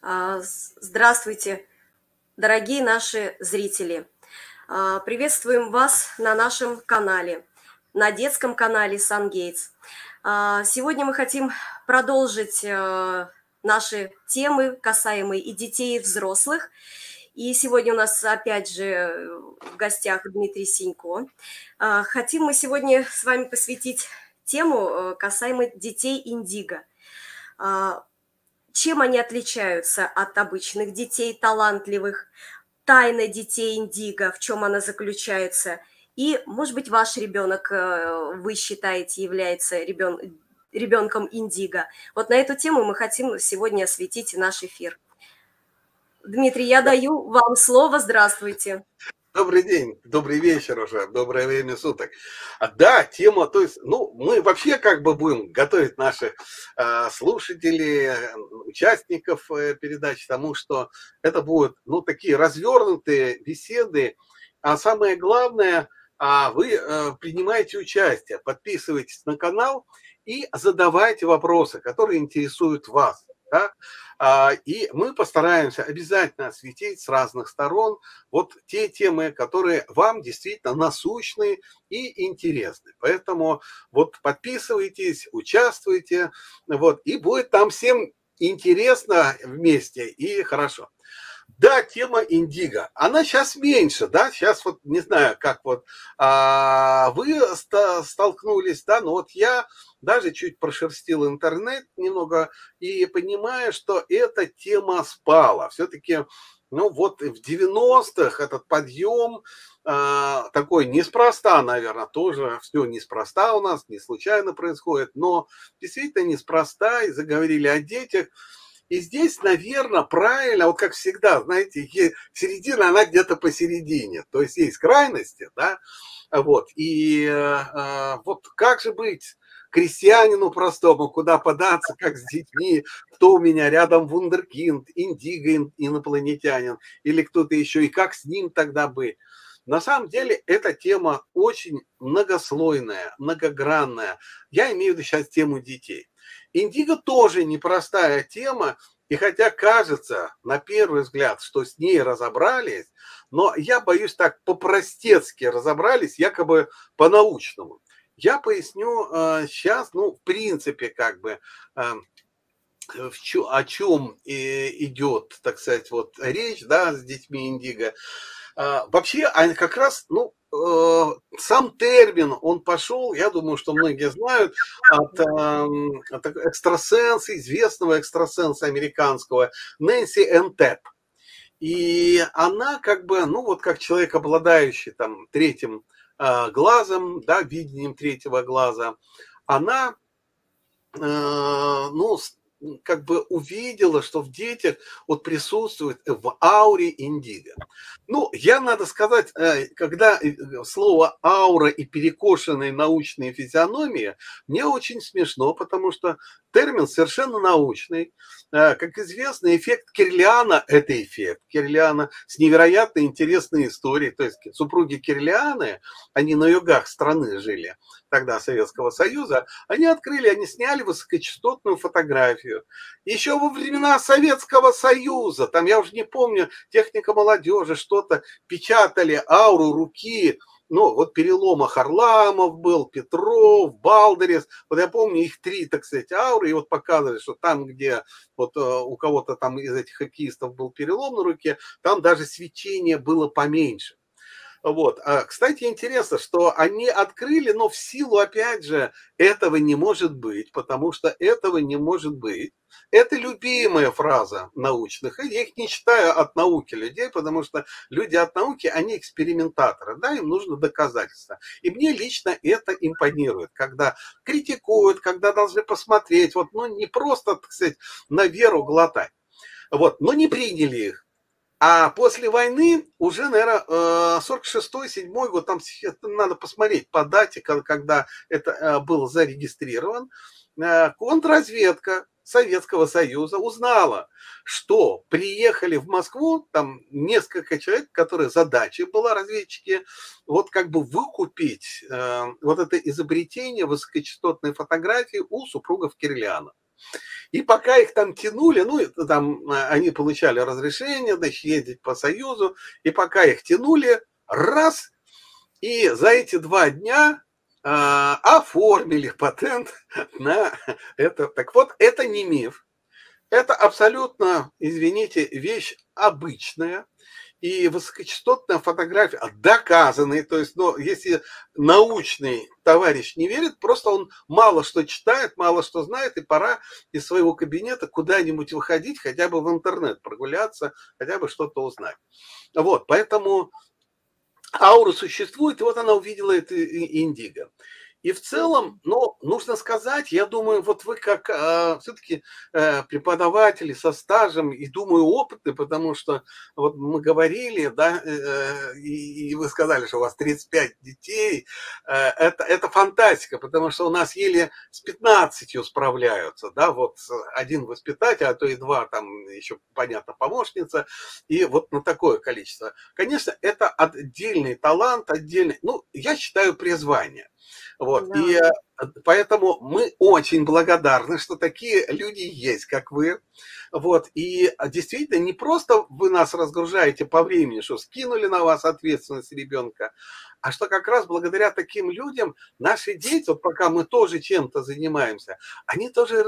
Здравствуйте, дорогие наши зрители! Приветствуем вас на нашем канале, на детском канале SunGates. Сегодня мы хотим продолжить наши темы, касаемые и детей, и взрослых. И сегодня у нас опять же в гостях Дмитрий Синько. Хотим мы сегодня с вами посвятить тему, касаемой детей индиго. Чем они отличаются от обычных детей, талантливых, тайна детей индиго, в чем она заключается. И, может быть, ваш ребенок, вы считаете, является ребенком индиго. Вот на эту тему мы хотим сегодня осветить наш эфир. Дмитрий, я даю вам слово. Здравствуйте. Добрый день, добрый вечер уже, доброе время суток. Да, тема, то есть, мы вообще как бы будем готовить наших слушателей, участников передачи тому, что это будут, такие развернутые беседы, а самое главное, вы принимаете участие, подписывайтесь на канал и задавайте вопросы, которые интересуют вас. Да? И мы постараемся обязательно осветить с разных сторон вот те темы, которые вам действительно насущны и интересны. Поэтому вот подписывайтесь, участвуйте, вот, и будет там всем интересно вместе и хорошо. Да, тема индиго, она сейчас меньше, да, сейчас вот не знаю, как вот вы столкнулись, да, но вот я даже чуть прошерстил интернет немного и понимаю, что эта тема спала. Все-таки, вот в 90-х этот подъем такой неспроста, наверное, тоже все неспроста у нас, не случайно происходит, но действительно неспроста, и заговорили о детях. И здесь, наверное, правильно, вот как всегда, знаете, середина, она где-то посередине. То есть есть крайности, да, вот. И вот как же быть крестьянину простому, куда податься, как с детьми, кто у меня рядом вундеркинд, индиго, инопланетянин, или кто-то еще, и как с ним тогда быть. На самом деле эта тема очень многослойная, многогранная. Я имею в виду сейчас тему детей. Индиго тоже непростая тема, и хотя кажется, на первый взгляд, что с ней разобрались, но я боюсь, так по-простецки разобрались, якобы по-научному. Я поясню сейчас, в принципе, как бы, о чем идет, так сказать, вот речь, да, с детьми индиго. Вообще, как раз, сам термин, он пошел, я думаю, что многие знают, от экстрасенса, известного экстрасенса американского, Нэнси Энн Тепп. И она как бы, вот как человек, обладающий там третьим глазом, да, видением третьего глаза, она, как бы увидела, что в детях вот присутствует в ауре индиго. Я, надо сказать, когда слово аура и перекошенные научные физиономии, мне очень смешно, потому что термин совершенно научный. Как известно, эффект Кирлиана – это эффект Кирлиана с невероятно интересной историей. То есть супруги Кирлианы, они на югах страны жили, тогда Советского Союза, они сняли высокочастотную фотографию. Еще во времена Советского Союза, там я уже не помню, техника молодежи, что-то, печатали ауру руки, вот перелома Харламов был, Петров, Балдерес, вот я помню их 3, так сказать, ауры, и вот показывали, что там, где вот у кого-то там из этих хоккеистов был перелом на руке, там даже свечение было поменьше. Вот. Кстати, интересно, что они открыли, но в силу, опять же, этого не может быть, потому что этого не может быть. Это любимая фраза научных, и я их не считаю от науки людей, потому что люди от науки, они экспериментаторы, да, им нужно доказательства. И мне лично это импонирует, когда критикуют, когда должны посмотреть, вот, не просто, так сказать, на веру глотать. Вот, но не приняли их. А после войны уже, наверное, 46-й, 7-й год, там надо посмотреть по дате, когда это было зарегистрировано, контрразведка Советского Союза узнала, что приехали в Москву там несколько человек, которые задача была, разведчики, вот как бы выкупить вот это изобретение высокочастотной фотографии у супругов Кирлиана. И пока их там тянули, ну, там они получали разрешение, значит, ездить по Союзу, и пока их тянули, раз, и за эти 2 дня оформили патент на это. Так вот, это не миф, это абсолютно, извините, вещь обычная. И высокочастотная фотография, доказанный, то есть, ну, если научный товарищ не верит, просто он мало что читает, мало что знает, и пора из своего кабинета куда-нибудь выходить, хотя бы в интернет прогуляться, хотя бы что-то узнать. Вот, поэтому аура существует, и вот она увидела это индиго. И в целом, ну, нужно сказать, я думаю, вот вы как все-таки преподаватели со стажем и, думаю, опытны, потому что вот мы говорили, да, и вы сказали, что у вас 35 детей, это фантастика, потому что у нас еле с 15 справляются, да, вот один воспитатель, а то и 2, там еще, понятно, помощница, и вот на такое количество. Конечно, это отдельный талант, отдельный, ну, я считаю, призвание. Вот. Да. И поэтому мы очень благодарны, что такие люди есть, как вы. Вот. И действительно, не просто вы нас разгружаете по времени, что скинули на вас ответственность ребенка, а что как раз благодаря таким людям наши дети, вот пока мы тоже чем-то занимаемся, они тоже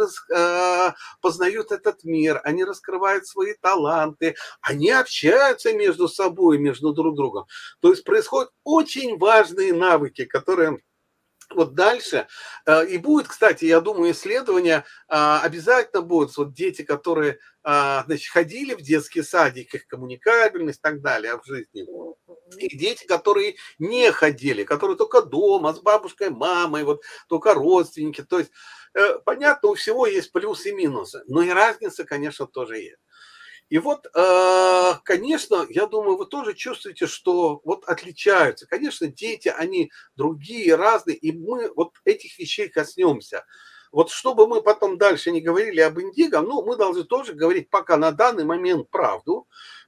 познают этот мир, они раскрывают свои таланты, они общаются между собой, между друг другом. То есть происходят очень важные навыки, которые вот дальше. И будет, кстати, я думаю, исследования обязательно будут. Вот дети, которые, значит, ходили в детский садик, их коммуникабельность и так далее в жизни. И дети, которые не ходили, которые только дома, с бабушкой, мамой, вот только родственники. То есть, понятно, у всего есть плюсы и минусы. Но и разница, конечно, тоже есть. И вот, конечно, я думаю, вы тоже чувствуете, что вот отличаются. Конечно, дети, они другие, разные, и мы вот этих вещей коснемся. Вот чтобы мы потом дальше не говорили об индиго, ну, мы должны тоже говорить пока на данный момент правду,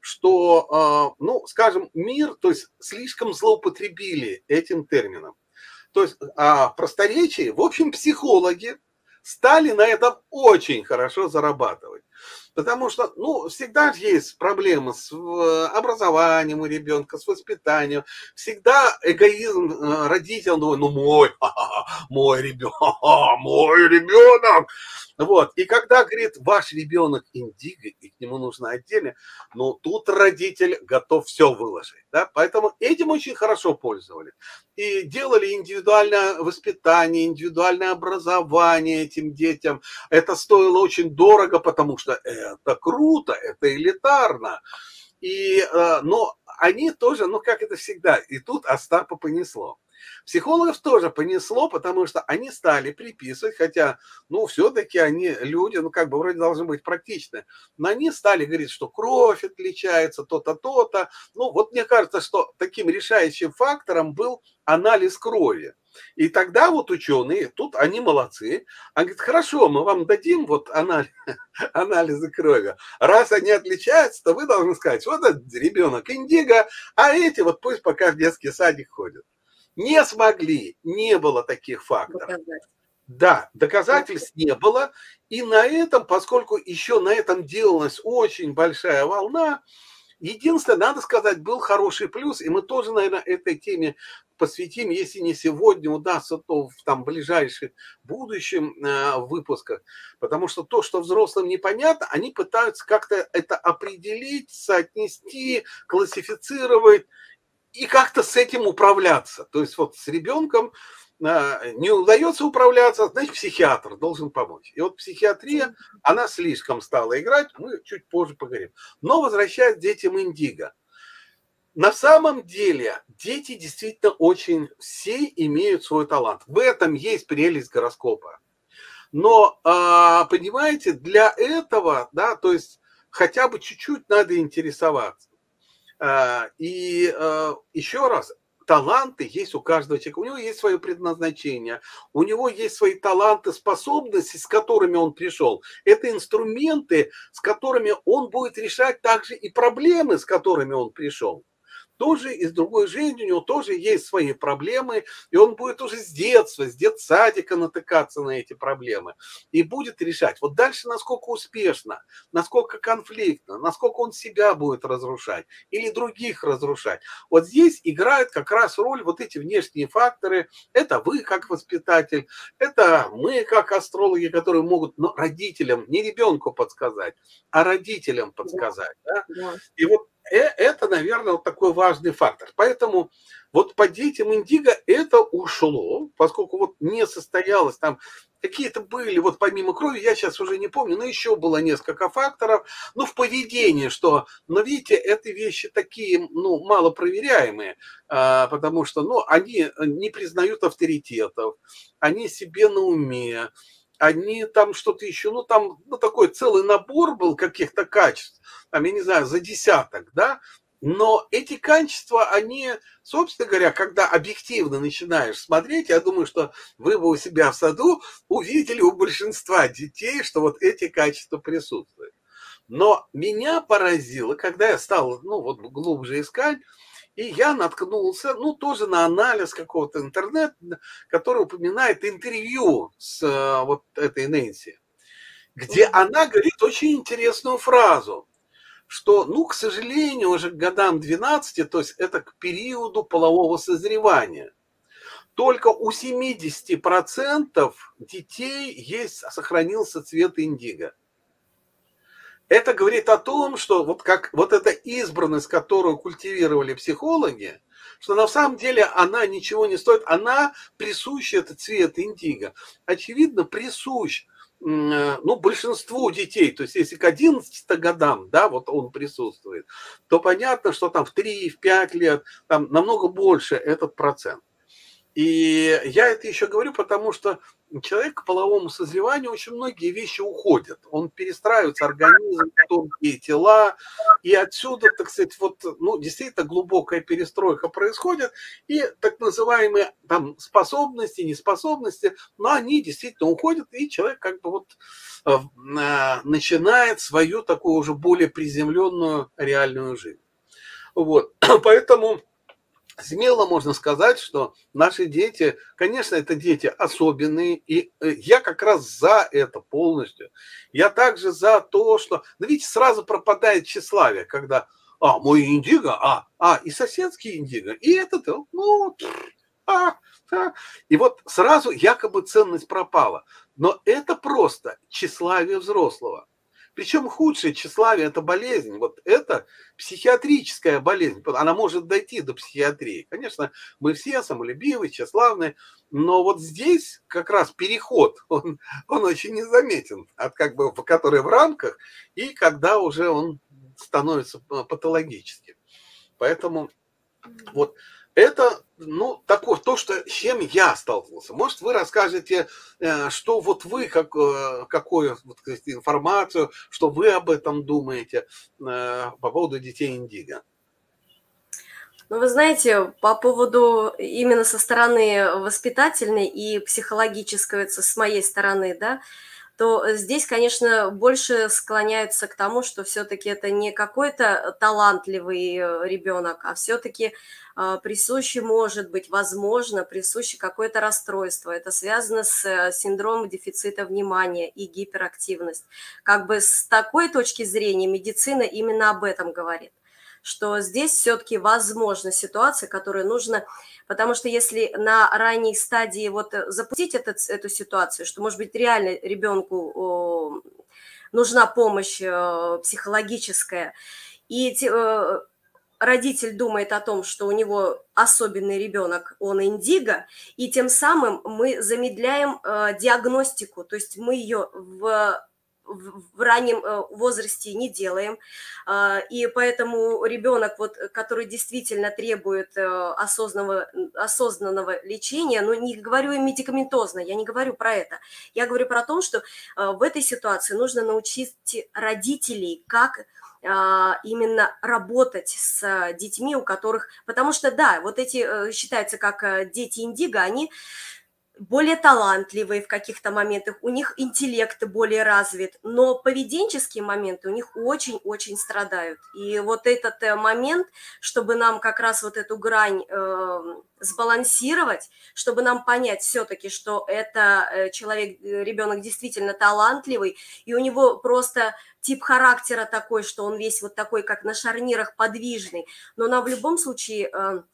что, ну, скажем, мир, то есть слишком злоупотребили этим термином. То есть просторечие, в общем, психологи стали на этом очень хорошо зарабатывать. Потому что, ну, всегда есть проблемы с образованием у ребенка, с воспитанием. Всегда эгоизм родителям, думает, ну, мой ребенок, мой ребенок. Вот. И когда, говорит, ваш ребенок индиго, и к нему нужно отдельно, ну, тут родитель готов все выложить. Да? Поэтому этим очень хорошо пользовались. И делали индивидуальное воспитание, индивидуальное образование этим детям. Это стоило очень дорого, потому что это круто, это элитарно. И, но они тоже, ну как это всегда, и тут Остапа понесло. Психологов тоже понесло, потому что они стали приписывать, хотя, ну, все-таки они люди, ну, как бы вроде должны быть практичны, но они стали говорить, что кровь отличается, то-то, то-то. Ну, вот мне кажется, что таким решающим фактором был анализ крови. И тогда вот ученые, тут они молодцы, они говорят, хорошо, мы вам дадим вот анализы крови. Раз они отличаются, то вы должны сказать, вот этот ребенок индиго, а эти вот пусть пока в детский садик ходят. Не смогли, не было таких факторов. Да, доказательств не было. И на этом, поскольку еще на этом делалась очень большая волна, единственное, надо сказать, был хороший плюс, и мы тоже, наверное, этой теме посвятим, если не сегодня удастся, то в там ближайших будущем выпусках, потому что то, что взрослым непонятно, они пытаются как-то это определить, соотнести, классифицировать и как-то с этим управляться. То есть вот с ребенком не удается управляться, значит, психиатр должен помочь. И вот психиатрия, она слишком стала играть, мы чуть позже поговорим. Но возвращаясь к детям индиго. На самом деле дети действительно очень все имеют свой талант. В этом есть прелесть гороскопа. Но, понимаете, для этого, да, то есть хотя бы чуть-чуть надо интересоваться. И еще раз, таланты есть у каждого человека, у него есть свое предназначение, у него есть свои таланты, способности, с которыми он пришел. Это инструменты, с которыми он будет решать также и проблемы, с которыми он пришел. тоже из другой жизни, у него тоже есть свои проблемы, и он будет уже с детства, с детсадика натыкаться на эти проблемы и будет решать. Вот дальше насколько успешно, насколько конфликтно, насколько он себя будет разрушать или других разрушать. Вот здесь играют как раз роль вот эти внешние факторы. Это вы как воспитатель, это мы как астрологи, которые могут родителям, не ребенку подсказать, а родителям Да, подсказать. Да? да. И вот это, наверное, вот такой важный фактор. Поэтому вот по детям индиго это ушло, поскольку вот не состоялось там, какие-то были, вот помимо крови, я сейчас уже не помню, но еще было несколько факторов, ну, в поведении, что, но видите, эти вещи такие, ну, малопроверяемые, потому что, ну, они не признают авторитетов, они себе на уме, они там что-то еще, ну, там, ну, такой целый набор был каких-то качеств, там, я не знаю, за десяток, да, но эти качества, они, собственно говоря, когда объективно начинаешь смотреть, я думаю, что вы бы у себя в саду увидели у большинства детей, что вот эти качества присутствуют. Но меня поразило, когда я стал, ну, вот глубже искать, и я наткнулся, ну, тоже на анализ какого-то интернета, который упоминает интервью с вот этой Нэнси, где Мгм. она говорит очень интересную фразу, что, ну, к сожалению, уже к годам 12, то есть это к периоду полового созревания, только у 70% детей есть, сохранился цвет индиго. Это говорит о том, что вот как вот эта избранность, которую культивировали психологи, что на самом деле она ничего не стоит, она присуща, этот цвет индиго, очевидно, присущ ну, большинству детей, то есть если к 11 годам, да, вот он присутствует, то понятно, что там в 3, в 5 лет, там намного больше этот процент. И я это еще говорю, потому что человек к половому созреванию очень многие вещи уходят. Он перестраивается, организм, тонкие тела. И отсюда, так сказать, вот, ну, действительно глубокая перестройка происходит. И так называемые там способности, неспособности, но они действительно уходят, и человек как бы вот начинает свою такую уже более приземленную реальную жизнь. Вот. Поэтому смело можно сказать, что наши дети, конечно, это дети особенные, и я как раз за это полностью. Я также за то, что, ну, видите, сразу пропадает тщеславие, когда, мой индиго, и соседский индиго, и этот, ну, а, и вот сразу якобы ценность пропала. Но это просто тщеславие взрослого. Причем худшее тщеславие – это болезнь. Вот это психиатрическая болезнь. Она может дойти до психиатрии. Конечно, мы все самолюбивые, тщеславные, но вот здесь как раз переход, он очень незаметен, от как бы, который в рамках, и когда уже он становится патологическим. Поэтому вот это, ну, такое, то, что, с чем я столкнулся. Может, вы расскажете, что вот вы, какую вот, информацию, что вы об этом думаете по поводу детей индиго. Ну, вы знаете, по поводу именно со стороны воспитательной и психологической, с моей стороны, да, то здесь, конечно, больше склоняются к тому, что все-таки это не какой-то талантливый ребенок, а все-таки присуще, может быть, возможно, присуще какое-то расстройство. Это связано с синдромом дефицита внимания и гиперактивность. Как бы с такой точки зрения медицина именно об этом говорит, что здесь все-таки возможна ситуация, которую нужно, потому что если на ранней стадии вот запустить эту ситуацию, что, может быть, реально ребенку нужна помощь психологическая, и родитель думает о том, что у него особенный ребенок, он индиго, и тем самым мы замедляем диагностику, то есть мы ее в раннем возрасте не делаем, и поэтому ребенок, вот, который действительно требует осознанного лечения, но не говорю и медикаментозно, я не говорю про это, я говорю про то, что в этой ситуации нужно научить родителей, как именно работать с детьми, у которых, потому что, да, вот эти считаются как дети индиго, они более талантливые в каких-то моментах, у них интеллект более развит, но поведенческие моменты у них очень-очень страдают. И вот этот момент, чтобы нам как раз вот эту грань сбалансировать, чтобы нам понять все-таки, что это человек, ребенок действительно талантливый, и у него просто тип характера такой, что он весь вот такой, как на шарнирах, подвижный, но нам в любом случае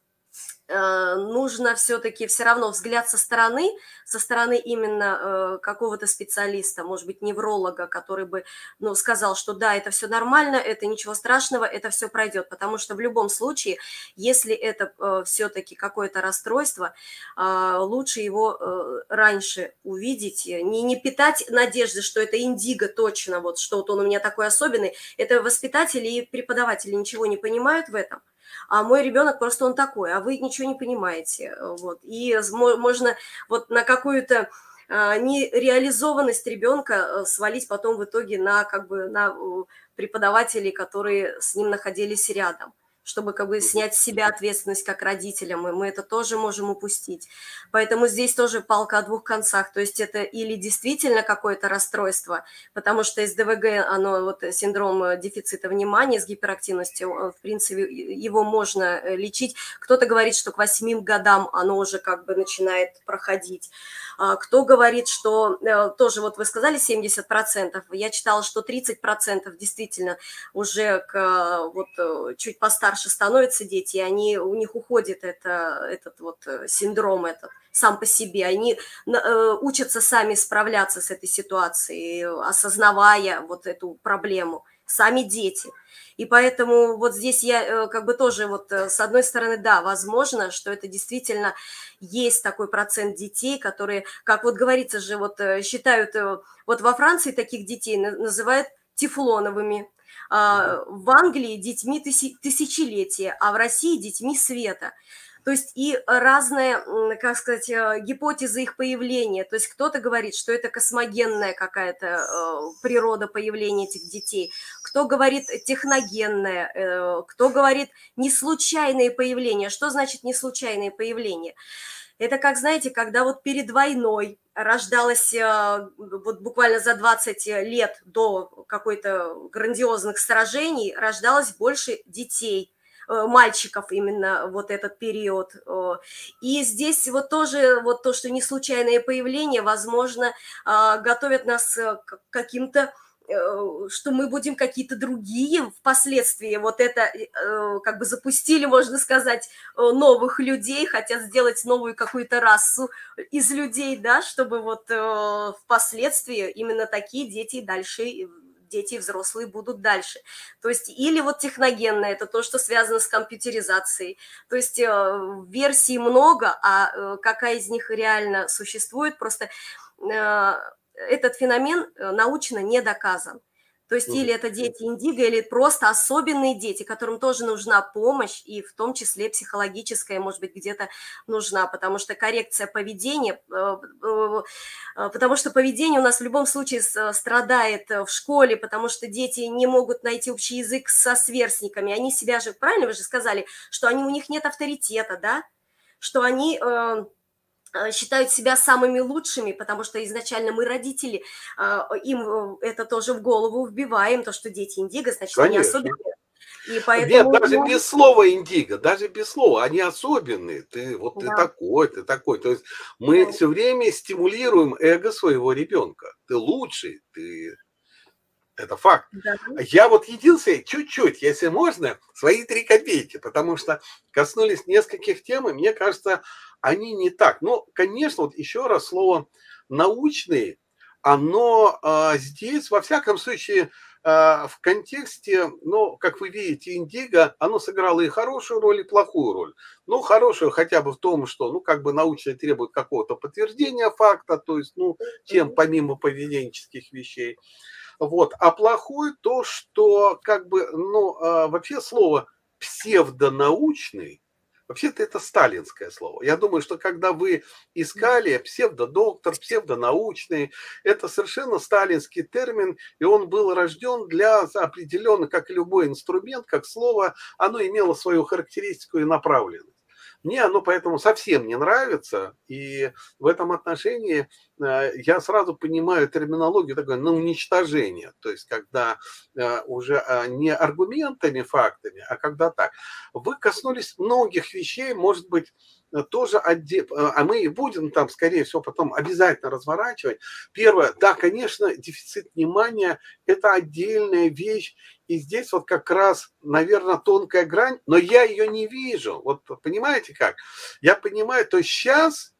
нужно все-таки все равно взгляд со стороны именно какого-то специалиста, может быть, невролога, который бы, ну, сказал, что да, это все нормально, это ничего страшного, это все пройдет, потому что в любом случае, если это все-таки какое-то расстройство, лучше его раньше увидеть, не питать надежды, что это индиго точно, вот что вот он у меня такой особенный, это воспитатели и преподаватели ничего не понимают в этом. А мой ребенок просто он такой, а вы ничего не понимаете. Вот. И можно вот на какую-то нереализованность ребенка свалить потом в итоге на, как бы, на преподавателей, которые с ним находились рядом, чтобы как бы снять с себя ответственность как родителям, и мы это тоже можем упустить. Поэтому здесь тоже палка о двух концах, то есть это или действительно какое-то расстройство, потому что СДВГ, оно вот синдром дефицита внимания с гиперактивностью, в принципе, его можно лечить. Кто-то говорит, что к 8 годам оно уже как бы начинает проходить. Кто говорит, что тоже, вот вы сказали 70%, я читала, что 30% действительно уже вот чуть постарше становятся дети, и у них уходит этот вот синдром этот сам по себе. Они учатся сами справляться с этой ситуацией, осознавая вот эту проблему. Сами дети. И поэтому вот здесь я как бы тоже вот с одной стороны, да, возможно, что это действительно есть такой процент детей, которые, как вот говорится же, вот считают, вот во Франции таких детей называют тефлоновыми, в Англии детьми тысячелетия, а в России детьми света. То есть и разные, как сказать, гипотезы их появления. То есть кто-то говорит, что это космогенная какая-то природа появления этих детей, кто говорит техногенное, кто говорит неслучайные появления. Что значит неслучайные появления? Это как, знаете, когда вот перед войной рождалось вот буквально за 20 лет до какой-то грандиозных сражений, рождалось больше детей, мальчиков именно вот этот период. И здесь вот тоже вот то, что не случайное появление, возможно, готовят нас к каким-то, что мы будем какие-то другие впоследствии. Вот это как бы запустили, можно сказать, новых людей, хотят сделать новую какую-то расу из людей, да, чтобы вот впоследствии именно такие дети дальше, дети и взрослые будут дальше. То есть или вот техногенное, это то, что связано с компьютеризацией. То есть версий много, а какая из них реально существует, просто этот феномен научно не доказан. То есть или это дети индиго, или просто особенные дети, которым тоже нужна помощь, и в том числе психологическая, может быть, где-то нужна, потому что коррекция поведения, потому что поведение у нас в любом случае страдает в школе, потому что дети не могут найти общий язык со сверстниками, они себя же, правильно вы же сказали, что у них нет авторитета, да, что они считают себя самыми лучшими, потому что изначально мы, родители, им это тоже в голову вбиваем, то, что дети индиго, значит, они особенные. И поэтому... Нет, даже без слова индиго, даже без слова, они особенные. Ты вот да. Ты такой. То есть мы все время стимулируем эго своего ребенка. Ты лучший, ты... Это факт. Да. Я вот единственное, чуть-чуть, если можно, свои 3 копейки, потому что коснулись нескольких тем, и мне кажется, они не так. Но, конечно, вот еще раз слово «научный», оно здесь, во всяком случае, в контексте, ну, как вы видите, индиго, оно сыграло и хорошую роль, и плохую роль. Ну, хорошую хотя бы в том, что, ну, как бы научно требует какого-то подтверждения факта, то есть, ну, чем помимо поведенческих вещей. Вот. А плохой то, что как бы, ну, вообще слово псевдонаучный, вообще-то это сталинское слово. Я думаю, что когда вы искали псевдодоктор, псевдонаучный, это совершенно сталинский термин, и он был рожден для определенных, как и любой инструмент, как слово, оно имело свою характеристику и направленность. Мне оно поэтому совсем не нравится, и в этом отношении я сразу понимаю терминологию такое, на уничтожение, то есть когда уже не аргументами, фактами, а когда так. Вы коснулись многих вещей, может быть, тоже а мы и будем там, скорее всего, потом обязательно разворачивать. Первое, да, конечно, дефицит внимания – это отдельная вещь, и здесь вот как раз, наверное, тонкая грань, но я ее не вижу. Вот понимаете как? Я понимаю, то есть сейчас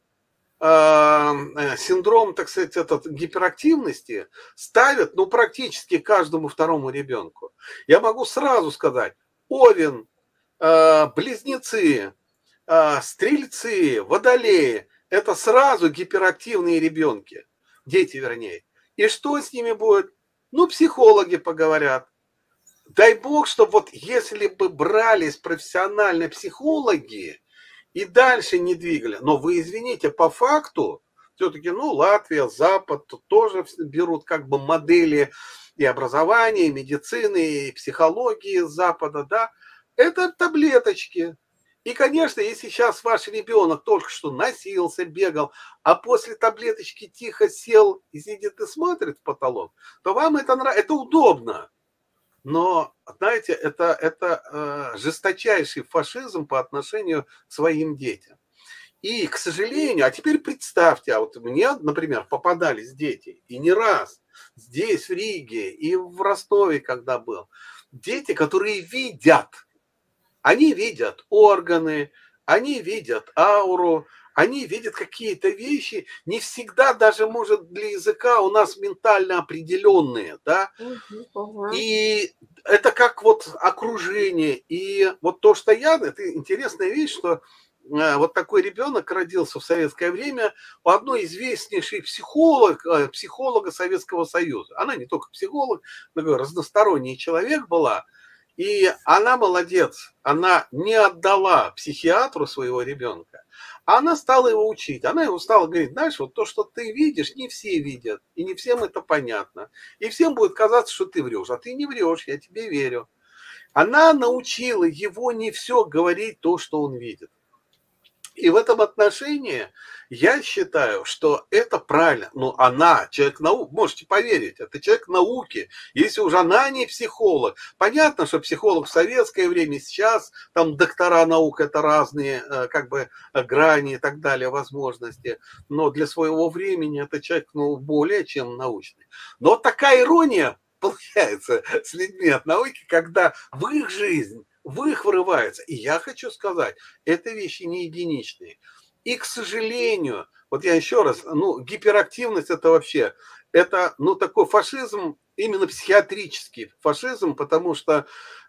синдром, так сказать, этот, гиперактивности ставят, ну, практически каждому второму ребенку. Я могу сразу сказать, Овен, Близнецы, Стрельцы, Водолеи – это сразу гиперактивные ребенки, дети вернее. И что с ними будет? Ну, психологи поговорят. Дай бог, чтобы вот если бы брались профессиональные психологи и дальше не двигали, но вы извините, по факту, все-таки, ну, Латвия, Запад тут тоже берут как бы модели и образования, и медицины, и психологии Запада, да, это таблеточки. И, конечно, если сейчас ваш ребенок только что носился, бегал, а после таблеточки тихо сел и сидит и смотрит в потолок, то вам это нравится, это удобно. Но, знаете, это жесточайший фашизм по отношению к своим детям. И, к сожалению, а теперь представьте, а вот мне, например, попадались дети, и не раз, здесь, в Риге, и в Ростове, когда был, дети, которые видят, они видят органы, они видят ауру, они видят какие-то вещи, не всегда даже, может, для языка у нас ментально определенные, да, и это как вот окружение. И вот то, что это интересная вещь, что вот такой ребенок родился в советское время у одной известнейшей психолога Советского Союза. Она не только психолог, но разносторонний человек была. И она молодец, она не отдала психиатру своего ребенка, а она стала его учить. Она его стала говорить, знаешь, вот то, что ты видишь, не все видят, и не всем это понятно. И всем будет казаться, что ты врешь, а ты не врешь, я тебе верю. Она научила его не все говорить то, что он видит. И в этом отношении я считаю, что это правильно. Но она, человек науки, можете поверить, это человек науки. Если уже она не психолог, понятно, что психолог в советское время, сейчас там доктора наук, это разные как бы грани и так далее, возможности. Но для своего времени это человек, ну, более чем научный. Но такая ирония получается с людьми от науки, когда в их жизнь, в их врывается. И я хочу сказать, это вещи не единичные. И, к сожалению, вот я еще раз, ну, гиперактивность это вообще, это, ну, такой фашизм, именно психиатрический фашизм, потому что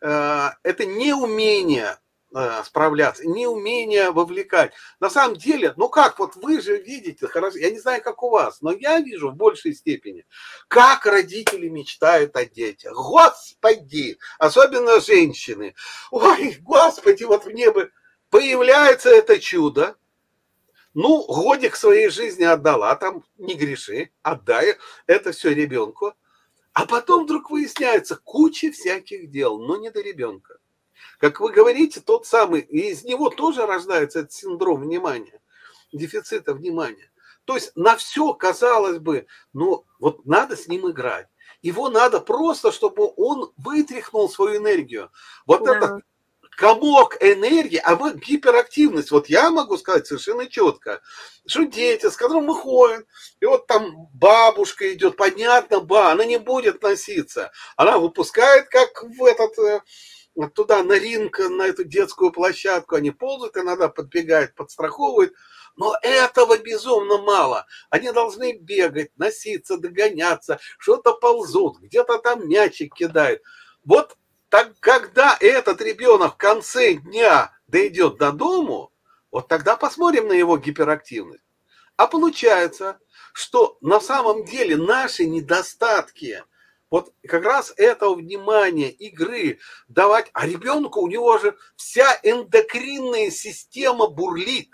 это неумение справляться, неумение вовлекать. На самом деле, ну как, вот вы же видите, хорошо, я не знаю, как у вас, но я вижу в большей степени, как родители мечтают о детях. Господи, особенно женщины. Ой, господи, вот мне бы появляется это чудо. Ну, годик своей жизни отдала, там не греши, отдай это все ребенку. А потом вдруг выясняется куча всяких дел, но не до ребенка. Как вы говорите, тот самый, и из него тоже рождается этот синдром внимания, дефицита внимания. То есть на все, казалось бы, ну вот надо с ним играть. Его надо просто, чтобы он вытряхнул свою энергию. Вот Да. этот комок энергии, а вы гиперактивность, вот я могу сказать совершенно четко, что дети, с которым мы ходим, и вот там бабушка идет, понятно, она не будет носиться, она выпускает, как в этот туда на ринг, на эту детскую площадку, они ползают, иногда подбегают, подстраховывают, но этого безумно мало. Они должны бегать, носиться, догоняться, что-то ползут, где-то там мячик кидают. Вот так, когда этот ребенок в конце дня дойдет до дому, вот тогда посмотрим на его гиперактивность. А получается, что на самом деле наши недостатки, вот как раз этого внимания, игры давать, а ребенку у него же вся эндокринная система бурлит.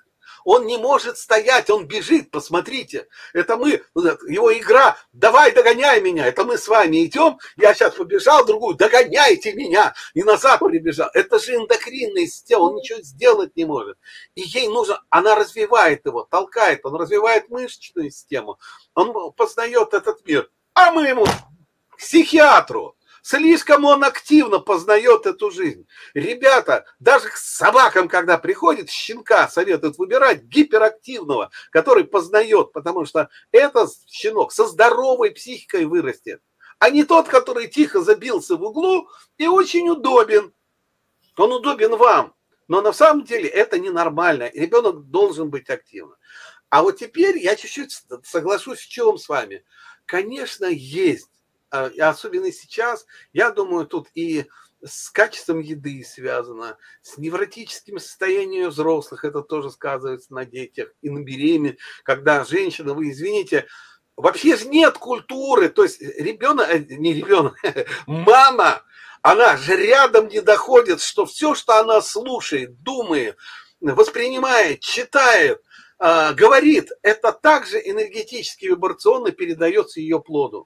Он не может стоять, он бежит, посмотрите. Это мы, его игра, давай догоняй меня, это мы с вами идем, я сейчас побежал другую, догоняйте меня, и назад прибежал. Это же эндокринная система, он ничего сделать не может. И ей нужно, она развивает его, толкает, он развивает мышечную систему, он познает этот мир. А мы ему к психиатру. Слишком он активно познает эту жизнь. Ребята, даже к собакам, когда приходит, щенка советуют выбирать гиперактивного, который познает, потому что этот щенок со здоровой психикой вырастет, а не тот, который тихо забился в углу и очень удобен. Он удобен вам, но на самом деле это ненормально. Ребенок должен быть активным. А вот теперь я чуть-чуть соглашусь в чем с вами. Конечно, есть. Особенно сейчас, я думаю, тут и с качеством еды связано, с невротическими состояниями взрослых, это тоже сказывается на детях и на беременности, когда женщина, вы извините, вообще же нет культуры, то есть ребенок, не ребенок, мама, она же рядом не доходит, что все, что она слушает, думает, воспринимает, читает, говорит, это также энергетически вибрационно передается ее плоду.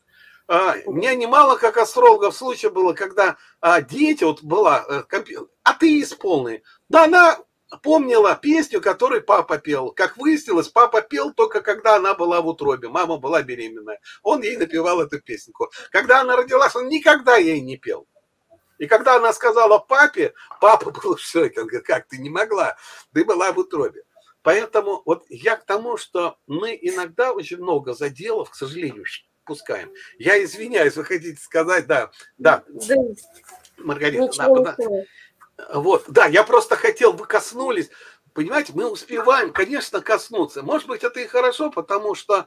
У меня немало как астрологов случаев было, когда дети, вот была атеист полный, да она помнила песню, которую папа пел. Как выяснилось, папа пел только когда она была в утробе, мама была беременная. Он ей напевал эту песенку. Когда она родилась, он никогда ей не пел. И когда она сказала папе, папа был в шоке, он говорит, как ты не могла, ты была в утробе. Поэтому вот я к тому, что мы иногда очень много заделов, к сожалению, пускаем. Я извиняюсь, вы хотите сказать, да, Маргарита, да, вот, да, я просто хотел, вы коснулись, понимаете, мы успеваем, конечно, коснуться. Может быть, это и хорошо, потому что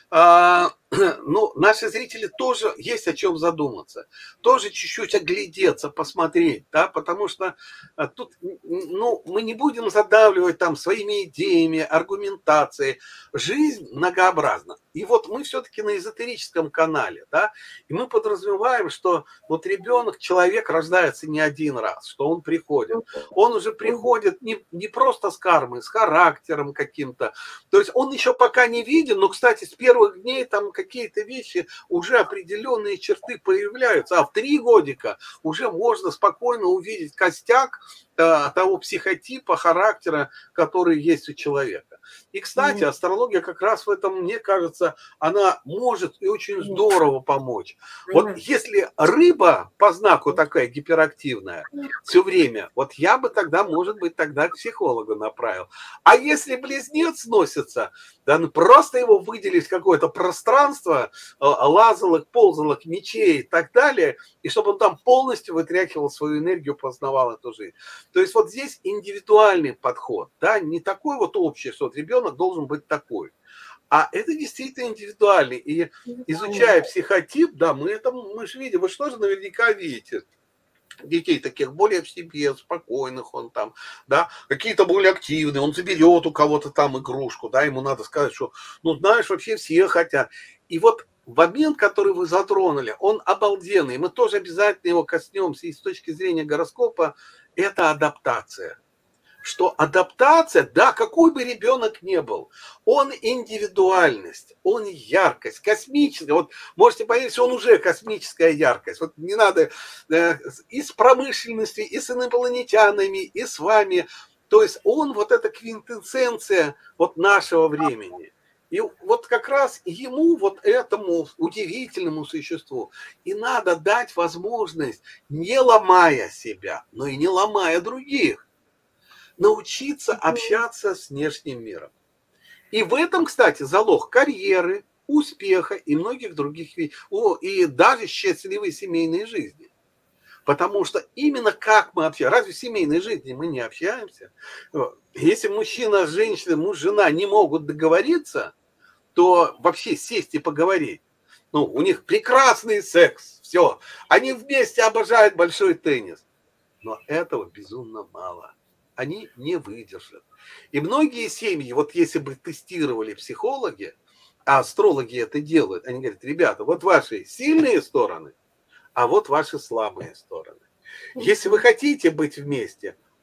ну, наши зрители тоже есть о чем задуматься, тоже чуть-чуть оглядеться, посмотреть, да, потому что тут, ну, мы не будем задавливать там своими идеями, аргументацией. Жизнь многообразна. И вот мы все-таки на эзотерическом канале, да, и мы подразумеваем, что вот ребенок, человек рождается не один раз, что он приходит. Он уже приходит не просто с кармой, с характером каким-то. То есть он еще пока не виден, но, кстати, с первых дней там какие-то вещи, уже определенные черты появляются. А в 3 годика уже можно спокойно увидеть костяк того психотипа, характера, который есть у человека. И, кстати, астрология как раз в этом, мне кажется, она может и очень здорово помочь. Вот если рыба по знаку такая гиперактивная все время, вот я бы тогда, может быть, тогда к психологу направил. А если близнец носится, да, ну просто его выделить в какое-то пространство, лазалок, ползалок, мечей и так далее, и чтобы он там полностью вытряхивал свою энергию, познавал эту жизнь. То есть вот здесь индивидуальный подход, да, не такой вот общий, что вот ребенок должен быть такой, а это действительно индивидуальный. И изучая психотип, да, мы же видим, вы что же наверняка видите детей таких более в себе, спокойных он там, да, какие-то более активные, он заберет у кого-то там игрушку, да, ему надо сказать, что, ну, знаешь, вообще все хотят. И вот момент, который вы затронули, он обалденный, мы тоже обязательно его коснемся, и с точки зрения гороскопа, это адаптация. Что адаптация, да, какой бы ребенок ни был, он индивидуальность, он яркость, космическая. Вот можете поверить, он уже космическая яркость. Вот не надо и с промышленностью, и с инопланетянами, и с вами. То есть он вот эта квинтэссенция вот нашего времени. И вот как раз ему, вот этому удивительному существу, и надо дать возможность, не ломая себя, но и не ломая других, научиться общаться с внешним миром. И в этом, кстати, залог карьеры, успеха и многих других вещей, и даже счастливой семейной жизни. Потому что именно как мы общаемся, разве в семейной жизни мы не общаемся? Если мужчина с женщиной, муж, жена не могут договориться, то вообще сесть и поговорить. Ну, у них прекрасный секс, все. Они вместе обожают большой теннис. Но этого безумно мало. Они не выдержат. И многие семьи, вот если бы тестировали психологи, а астрологи это делают, они говорят, ребята, вот ваши сильные стороны, а вот ваши слабые стороны. Если вы хотите быть вместе,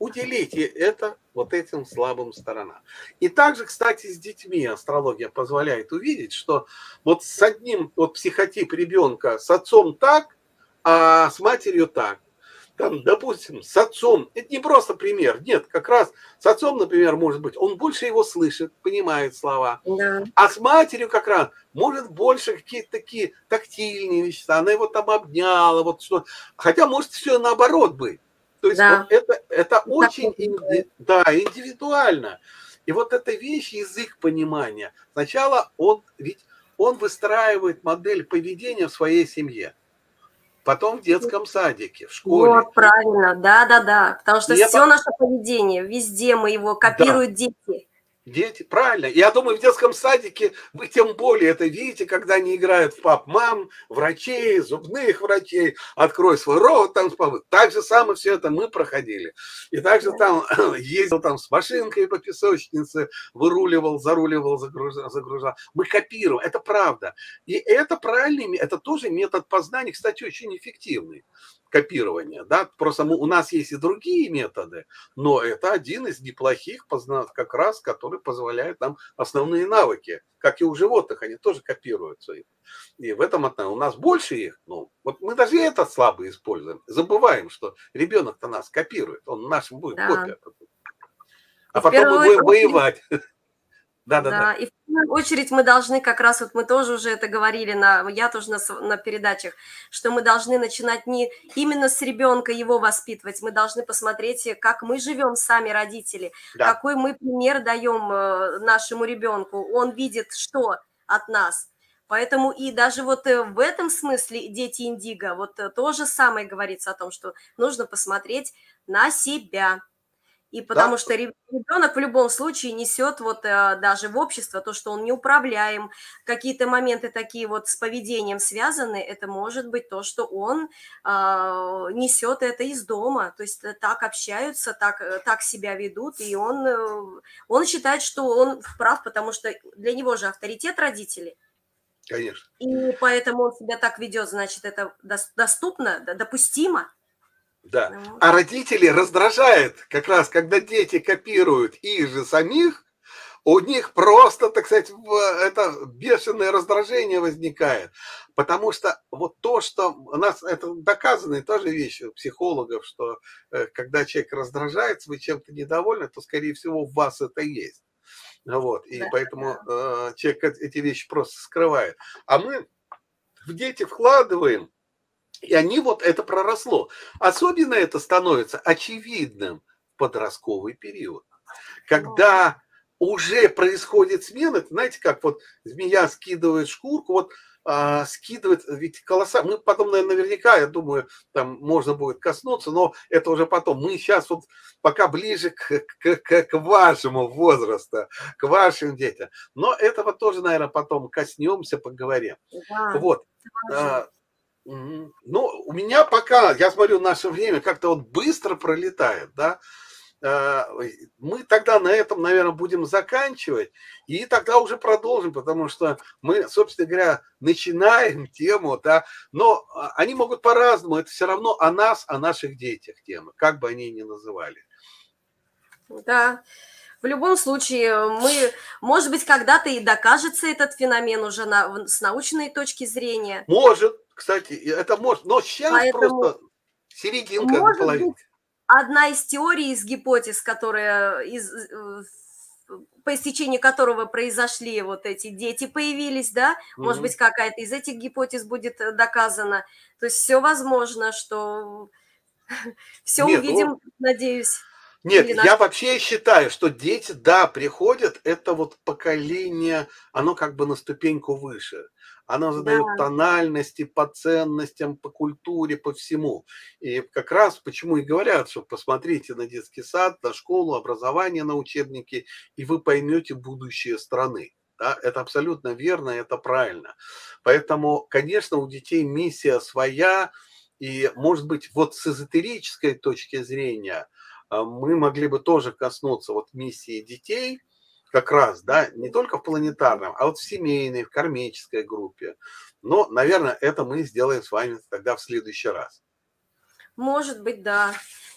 уделите это вот этим слабым сторонам. И также, кстати, с детьми астрология позволяет увидеть, что вот с одним вот психотип ребенка с отцом так, а с матерью так. Там, допустим, с отцом, это не просто пример, нет, как раз с отцом, например, может быть, он больше его слышит, понимает слова, Да, а с матерью как раз может больше какие-то такие тактильные вещества, она его там обняла, вот что, хотя может все наоборот быть. То есть вот да. это Так очень можно сказать. да, индивидуально. И вот эта вещь, язык понимания, сначала ведь он выстраивает модель поведения в своей семье, потом в детском садике, в школе. Вот, правильно, да-да-да. Потому что И все это, наше поведение, везде мы его да, копируют дети. дети, правильно. Я думаю, в детском садике вы тем более это видите, когда они играют в пап-мам, врачей, зубных врачей, открой свой рот, там, так же самое все это мы проходили. И также Да, там ездил там с машинкой по песочнице, выруливал, заруливал, загружал. Мы копируем, это правда. И это правильный, это тоже метод познания, кстати, очень эффективный копирования, да, просто у нас есть и другие методы, но это один из неплохих как раз, который позволяет нам основные навыки, как и у животных, они тоже копируются. И в этом отношении у нас больше их, ну, вот мы даже это слабо используем, забываем, что ребенок-то нас копирует, он нашим будет да. копия, а И в потом мы первую будем очередь, воевать. Да-да-да. да, и в первую очередь мы должны как раз, вот мы тоже уже это говорили, я тоже на передачах, что мы должны начинать не именно с ребенка его воспитывать, мы должны посмотреть, как мы живем сами, родители, Да, какой мы пример даем нашему ребенку, он видит что от нас. Поэтому и даже вот в этом смысле дети индиго, вот то же самое говорится о том, что нужно посмотреть на себя. И потому да, что ребенок в любом случае несет вот даже в общество то, что он неуправляем, какие-то моменты такие вот с поведением связаны, это может быть то, что он несет это из дома, то есть так общаются, так себя ведут, и он считает, что он прав, потому что для него же авторитет родителей, конечно. и поэтому он себя так ведет, значит, это доступно, допустимо. Да. Ну, А родители раздражает как раз, когда дети копируют их же самих, у них просто, так сказать, это бешеное раздражение возникает. Потому что вот то, что у нас, это доказанная тоже вещь у психологов, что когда человек раздражается, вы чем-то недовольны, то, скорее всего, в вас это есть. Вот. И да, поэтому человек эти вещи просто скрывает. А мы в дети вкладываем, и они вот это проросло. Особенно это становится очевидным в подростковый период, ну, когда уже происходит смена, знаете, как вот змея скидывает шкурку, вот скидывает, ведь колоса, мы потом наверняка, я думаю, там можно будет коснуться, но это уже потом. Мы сейчас вот пока ближе к вашему возрасту, к вашим детям. Но этого тоже, наверное, потом коснемся, поговорим. да, Вот. это важно. А, Мгм. Ну, у меня пока, я смотрю, наше время как-то вот быстро пролетает, да. Мы тогда на этом, наверное, будем заканчивать, и тогда уже продолжим, потому что мы, собственно говоря, начинаем тему, да, но они могут по-разному, это все равно о нас, о наших детях темы, как бы они ни называли. Да, в любом случае, может быть, когда-то и докажется этот феномен уже с научной точки зрения. Может, кстати, это может, но сейчас Поэтому, просто серединка на может быть, половинке. одна из теорий, из гипотез, по истечении которого произошли вот эти дети появились, да, может Мгм. быть, какая-то из этих гипотез будет доказана. То есть все возможно, что все Нет, ну, увидим, надеюсь, нет, или я наши. вообще считаю, что дети, да, приходят, это вот поколение, оно как бы на ступеньку выше. Оно Да, задает тональности по ценностям, по культуре, по всему. И как раз почему и говорят, что посмотрите на детский сад, на школу, образование, на учебники, и вы поймете будущее страны. Да, это абсолютно верно, это правильно. Поэтому, конечно, у детей миссия своя, и, может быть, вот с эзотерической точки зрения – мы могли бы тоже коснуться вот миссии детей, как раз, да, не только в планетарном, а вот в семейной, в кармической группе. Но, наверное, это мы сделаем с вами тогда в следующий раз. может быть, да.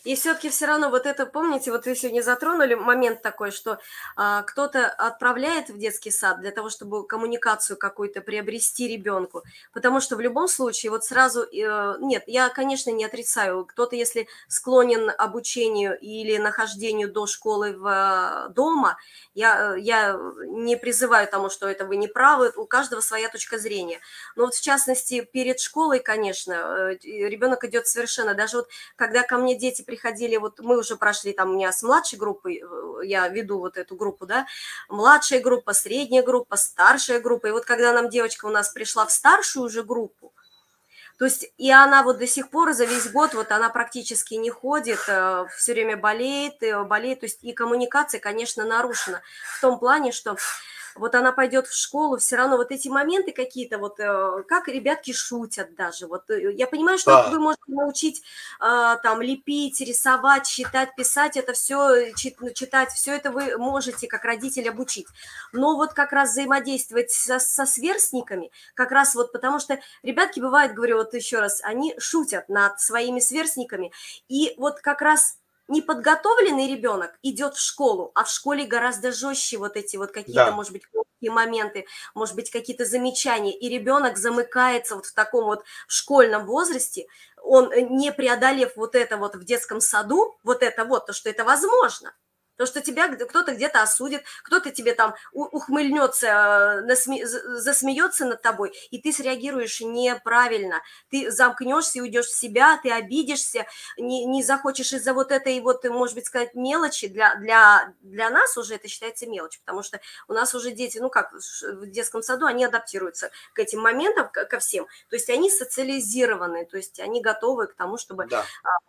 И все-таки все равно вот это, помните, вот вы сегодня затронули момент такой, что кто-то отправляет в детский сад для того, чтобы коммуникацию какую-то приобрести ребенку, потому что в любом случае вот сразу, нет, я, конечно, не отрицаю, кто-то, если склонен обучению или нахождению до школы дома, я не призываю тому, что это вы не правы, у каждого своя точка зрения. Но вот в частности перед школой, конечно, ребенок идет совершенно, даже вот когда ко мне дети приходили, вот мы уже прошли там у меня с младшей группой, я веду вот эту группу, да, младшая группа, средняя группа, старшая группа, и вот когда нам девочка у нас пришла в старшую уже группу, то есть и она вот до сих пор за весь год, вот она практически не ходит, все время болеет, болеет, то есть и коммуникация, конечно, нарушена в том плане, что вот она пойдет в школу, все равно вот эти моменты какие-то, вот как ребятки шутят даже. Вот я понимаю, что Да, вы можете научить там лепить, рисовать, считать, писать, это все, читать, все это вы можете как родитель обучить. Но вот как раз взаимодействовать со сверстниками, как раз вот потому что ребятки бывают, говорю вот еще раз, они шутят над своими сверстниками, и вот как раз неподготовленный ребенок идет в школу, а в школе гораздо жестче вот эти вот какие-то, да. может быть, моменты, может быть, какие-то замечания, и ребенок замыкается вот в таком вот школьном возрасте, он, не преодолев вот это вот в детском саду, вот это вот, то, что это возможно, то, что тебя кто-то где-то осудит, кто-то тебе там ухмыльнется, засмеется над тобой, и ты среагируешь неправильно. Ты замкнешься и уйдешь в себя, ты обидишься, не захочешь из-за вот этой вот, может быть, сказать, мелочи. Для нас уже это считается мелочь, потому что у нас уже дети, ну как, в детском саду, они адаптируются к этим моментам, ко всем. То есть они социализированы, то есть они готовы к тому, чтобы Да.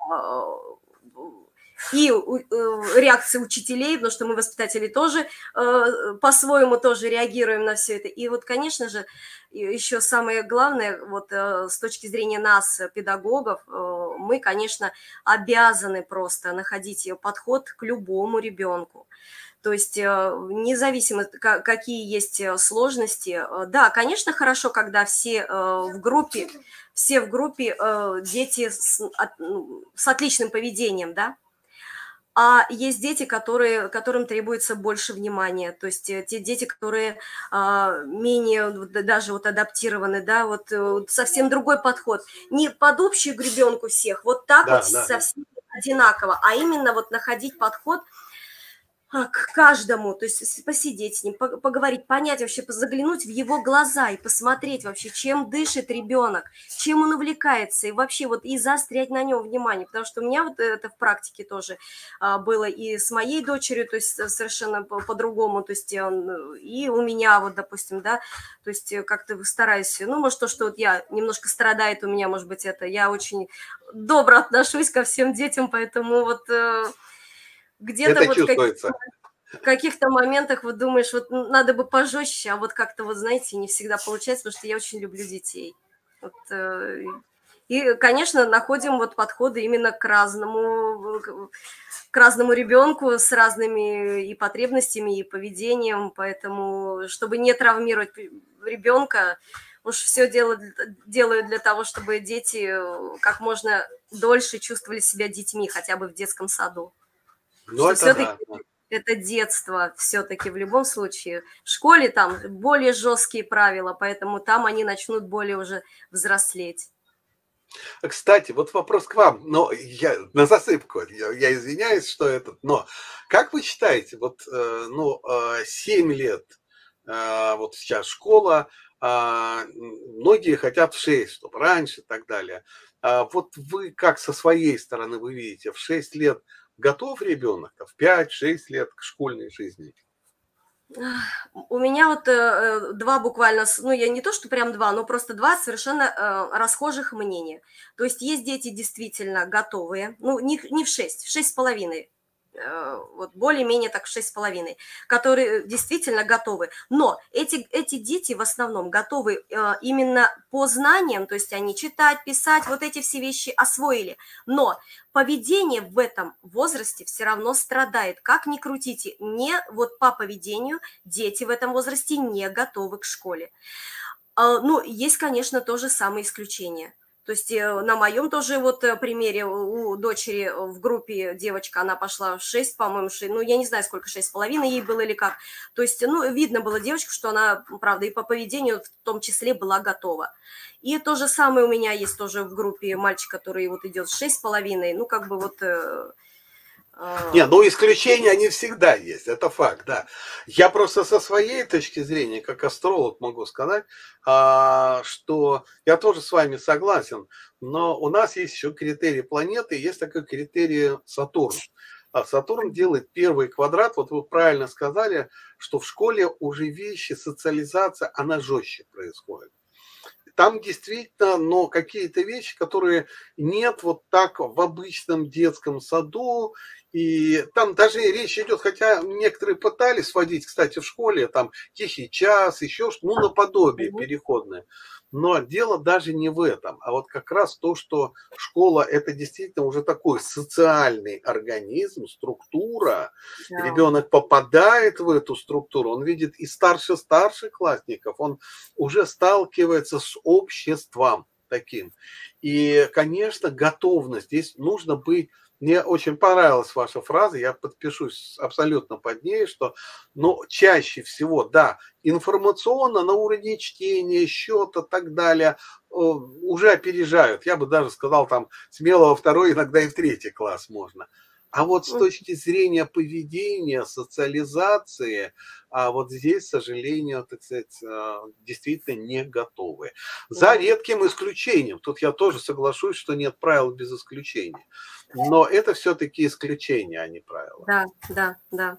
и реакции учителей, потому что мы, воспитатели, тоже по-своему тоже реагируем на все это. И вот, конечно же, еще самое главное, вот с точки зрения нас, педагогов, мы, конечно, обязаны просто находить подход к любому ребенку. То есть независимо, какие есть сложности. Да, конечно, хорошо, когда все в группе дети с отличным поведением, да, а есть дети, которым требуется больше внимания, то есть те дети, которые менее даже вот адаптированы, да, вот совсем другой подход. Не под общую гребенку всех, вот так вот Да, да, да. совсем одинаково, а именно вот находить подход к каждому, то есть посидеть с ним, поговорить, понять вообще, заглянуть в его глаза и посмотреть вообще, чем дышит ребенок, чем он увлекается, и вообще вот и заострять на нем внимание, потому что у меня вот это в практике тоже было и с моей дочерью, то есть совершенно по-другому, то есть и у меня вот, допустим, да, то есть как-то стараюсь, ну, может, то, что вот я немножко страдает у меня, может быть, это, я очень добро отношусь ко всем детям, поэтому вот где-то Это вот чувствуется. в каких-то моментах вот думаешь, вот надо бы пожестче, а вот как-то вот, знаете, не всегда получается, потому что я очень люблю детей. Вот, и, конечно, находим вот подходы именно к разному ребенку с разными и потребностями, и поведением, поэтому, чтобы не травмировать ребенка, уж все делаю для того, чтобы дети как можно дольше чувствовали себя детьми, хотя бы в детском саду. Ну, Что это все-таки да. это детство, все-таки в любом случае. В школе там более жесткие правила, поэтому там они начнут более уже взрослеть. Кстати, вот вопрос к вам, но я на засыпку, я извиняюсь, что этот, но как вы считаете, вот, 7 лет, вот сейчас школа, многие хотят в 6, чтобы раньше и так далее. Вот вы как со своей стороны вы видите, в 6 лет готов ребенок, а в 5-6 лет к школьной жизни? У меня вот два буквально, ну я не то, что прям два, но просто два совершенно расхожих мнения. То есть есть дети действительно готовые, ну не в 6, в 6,5, вот более-менее так в 6,5, которые действительно готовы. Но эти дети в основном готовы именно по знаниям, то есть они читать, писать, вот эти все вещи освоили. Но поведение в этом возрасте все равно страдает. Как ни крутите, не вот по поведению дети в этом возрасте не готовы к школе. Ну, есть, конечно, тоже самое исключение. То есть на моем тоже вот примере у дочери в группе девочка, она пошла в 6, по-моему, ну, я не знаю, сколько, 6,5 ей было или как. То есть, ну, видно было девочку, что она, правда, и по поведению в том числе была готова. И то же самое у меня есть тоже в группе мальчик, который вот идет с 6,5, ну, как бы вот... Не, ну исключения они всегда есть, это факт, да. Я просто со своей точки зрения, как астролог, могу сказать, что я тоже с вами согласен, но у нас есть еще критерий планеты, есть такой критерий Сатурн. А Сатурн делает первый квадрат, вот вы правильно сказали, что в школе уже вещи, социализация, она жестче происходит. Там действительно, но какие-то вещи, которые нет вот так в обычном детском саду, и там даже речь идет, хотя некоторые пытались вводить, кстати, в школе, там тихий час, еще что, ну, наподобие переходное. Но дело даже не в этом, а вот как раз то, что школа это действительно уже такой социальный организм, структура. Да. Ребенок попадает в эту структуру, он видит и старших классников, он уже сталкивается с обществом таким. И, конечно, готовность. Здесь нужно быть... Мне очень понравилась ваша фраза, я подпишусь абсолютно под ней, что, ну, чаще всего, да, информационно на уровне чтения, счета и так далее уже опережают. Я бы даже сказал, там, смело во второй, иногда и в третий класс можно. А вот с точки зрения поведения, социализации, вот здесь, к сожалению, так сказать, действительно не готовы. За редким исключением. Тут я тоже соглашусь, что нет правил без исключения. Но это все-таки исключение, а не правило. Да, да, да.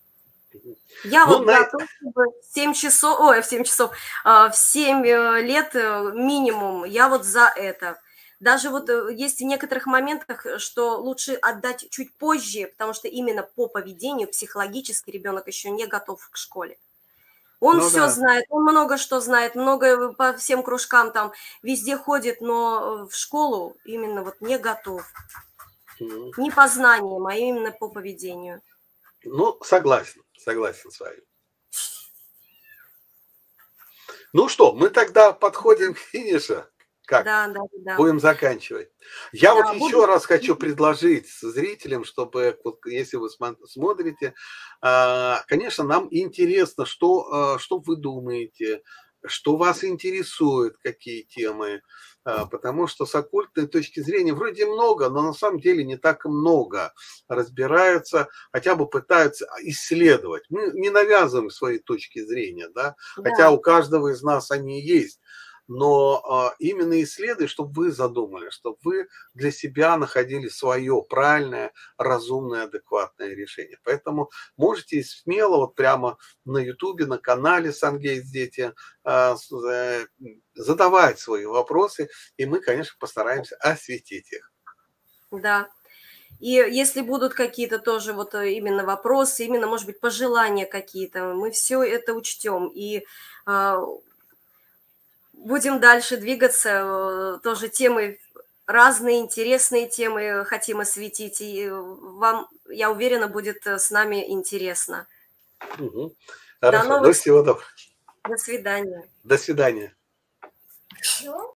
Я вот за то, чтобы в 7 часов, в 7 часов, в 7 лет минимум, я вот за это. Даже вот есть в некоторых моментах, что лучше отдать чуть позже, потому что именно по поведению психологически ребенок еще не готов к школе. Он все знает, он много что знает, много по всем кружкам там везде ходит, но в школу именно вот не готов. Не по знаниям, а именно по поведению. Ну, согласен с вами. Ну что, мы тогда подходим к финишу. Как? Да. Будем заканчивать. Я вот еще раз хочу предложить зрителям, чтобы, вот, если вы смотрите, конечно, нам интересно, что вы думаете, что вас интересует, какие темы, потому что с оккультной точки зрения вроде много, но на самом деле не так много разбираются, хотя бы пытаются исследовать. Мы не навязываем свои точки зрения, да, хотя у каждого из нас они есть. Но именно исследуй, чтобы вы задумали, чтобы вы для себя находили свое правильное, разумное, адекватное решение. Поэтому можете смело вот прямо на Ютубе, на канале Сангейтс Дети задавать свои вопросы, и мы, конечно, постараемся осветить их. Да. И если будут какие-то тоже вот именно вопросы, именно, может быть, пожелания какие-то, мы все это учтем. И будем дальше двигаться, тоже темы разные, интересные темы хотим осветить, и вам, я уверена, будет с нами интересно. Хорошо, всего доброго. До свидания. До свидания.